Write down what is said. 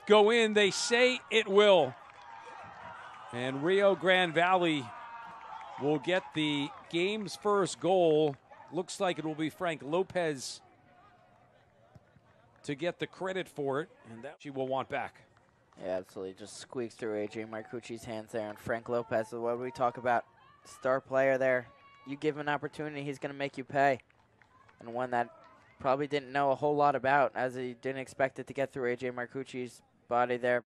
go in. They say it will. And Rio Grande Valley will get the game's first goal. Looks like it will be Frank Lopez to get the credit for it, and that she will want back. Yeah, absolutely. Just squeaks through A.J. Marcucci's hands there, and Frank Lopez, what do we talk about? Star player there. You give him an opportunity, he's going to make you pay. And one that probably didn't know a whole lot about, as he didn't expect it to get through A.J. Marcucci's body there.